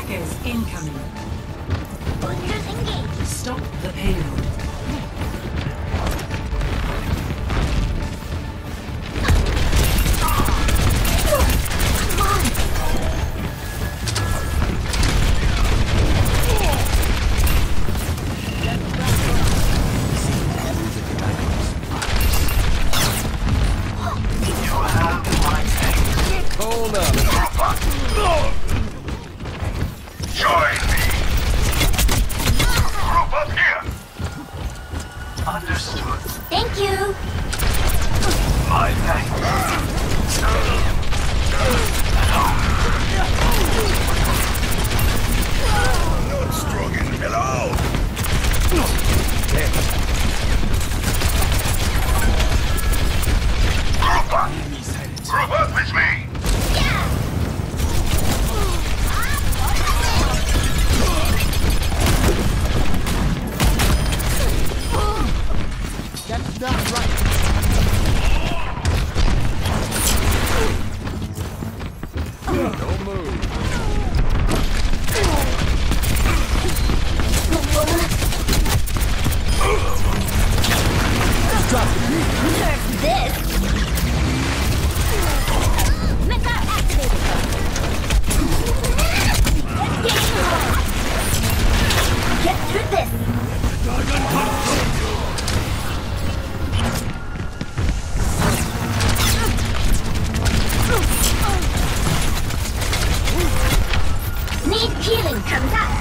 Attackers incoming. Hunters engaged. Stop the payload. Hold up. Join me. Group up here. Understood. Thank you. My thanks. Not strong in hello. Group up. Group up with me. That's not right. Don't move. Drop the beat. Nerf this. Missile activated. Get through this. Need healing comes up.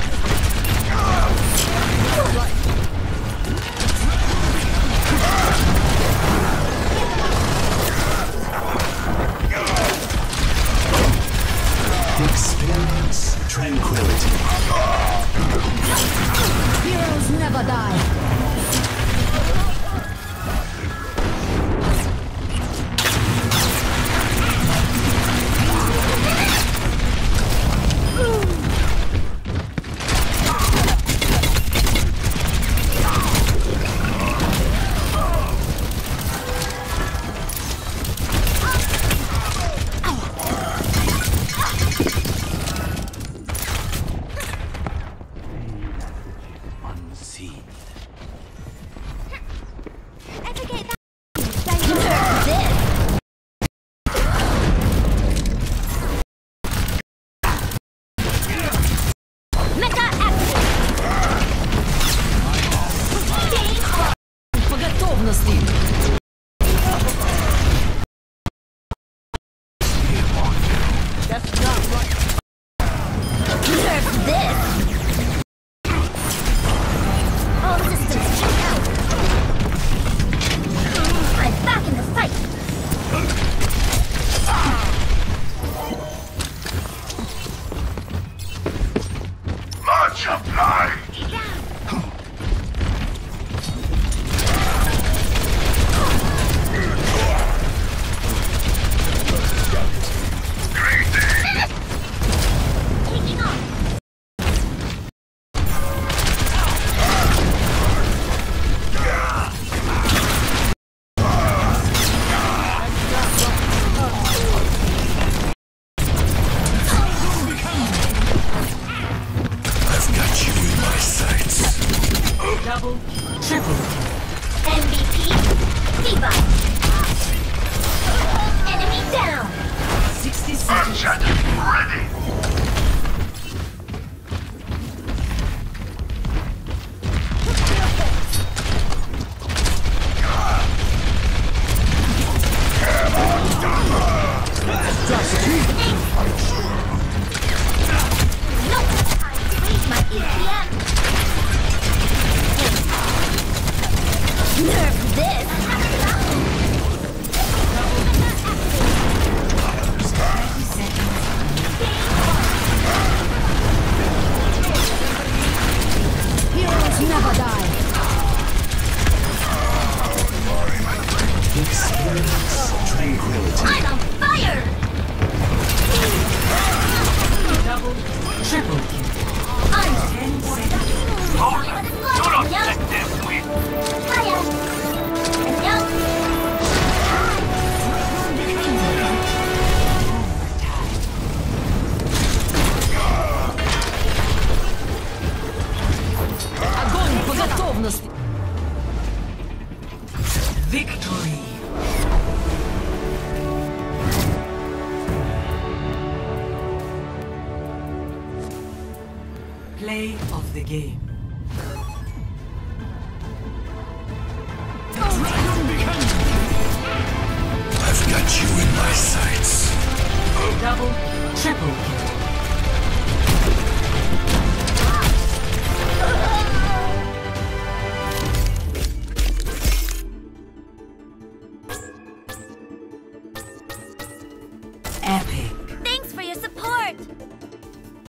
Experience tranquility. Heroes never die. Play of the game. I've got you in my sights. Double, triple kill. Epic.